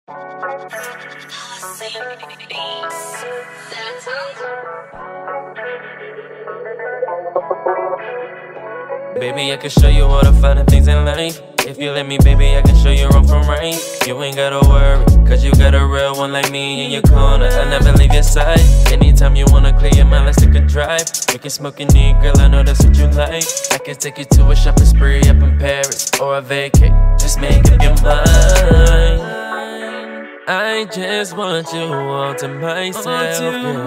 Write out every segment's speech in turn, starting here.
Baby, I can show you all the finer things in life. If you let me, baby, I can show you wrong from right. You ain't gotta worry, cause you got a real one like me in your corner. I never leave your side. Anytime you wanna clear your mind, let's take a drive. We can smoke and eat, girl, I know that's what you like. I can take you to a shopping spree up in Paris, or a vacate, just make up your mind. I just want you all to myself,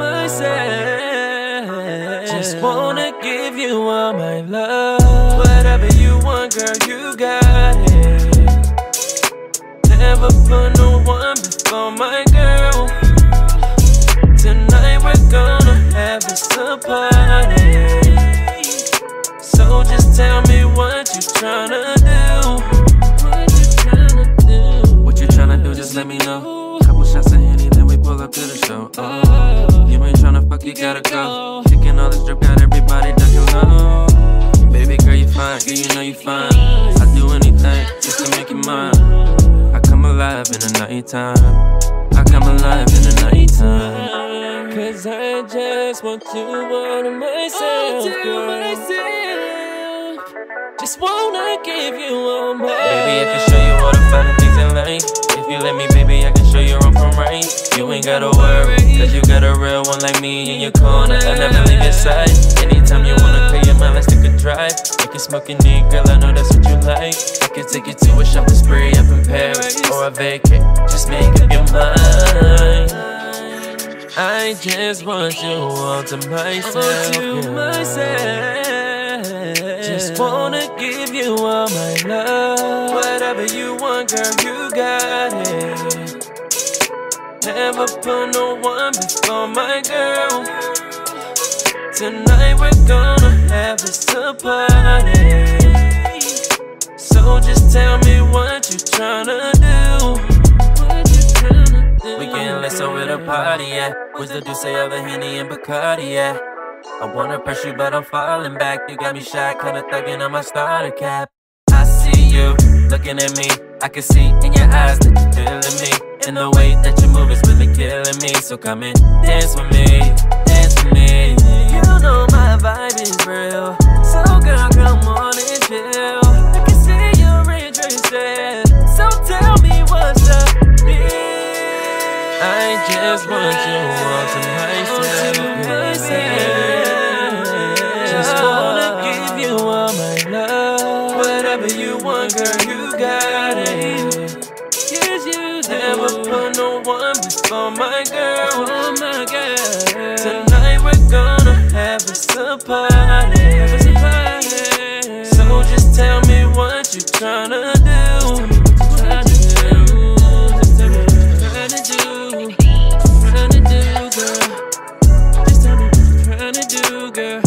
Just wanna give you all my love. Whatever you want, girl, you got it. Never put no one before my girl. Tonight we're gonna have us a party. So just tell me what you tryna do. What you tryna do, just let me know. Couple shots of Henny, then we pull up to the show. Oh, you ain't tryna fuck, you gotta go. Kicking all this drip, got everybody ducking low. Baby girl, you fine, girl, you know you fine. I'd do anything just to make you mine. I come alive in the nighttime. I come alive in the nighttime. Cause I just want you all to myself, girl. Just wanna give you all my love. Baby, I can show you all the finer things in life. If you let me, baby, I can show you wrong from right. You ain't gotta worry, cause you got a real one like me in your corner. I never leave your side. Anytime you wanna clear your mind, let's take a drive. We can smoke and eat, girl, I know that's what you like. I can take you to a shopping spree up in Paris, or a vacate, just make up your mind. I just want you all to myself, Just wanna give you all my love. Whatever you want, girl, you got it. Never put no one before my girl. Tonight we're gonna have us a party. So just tell me what you tryna do. We getting lit, so where the party at? Where's the Douce, all the Henny and Bacardi at? I wanna press you, but I'm falling back. You got me shy, kinda thugging on my starter cap. I see you looking at me. I can see in your eyes that you're feeling me. And the way that you move is really killing me. So come and dance with me, dance with me. You know my vibe is real. So girl, come on and chill. I can see you're interested. So tell me what's the deal. I just want you all to myself. Just wanna give you all my love. Whatever you want, girl, you got it. Yes, you do. Never put no one before my girl. Tonight we're gonna have us a party. So just tell me what you tryna do. Girl,